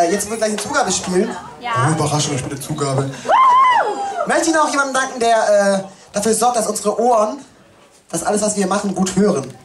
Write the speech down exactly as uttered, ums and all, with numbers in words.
Äh, jetzt wird gleich eine Zugabe spielen. Ja. Oh, Überraschung, ich spiele Zugabe. Möchte ich noch jemandem danken, der äh, dafür sorgt, dass unsere Ohren, dass alles, was wir machen, gut hören.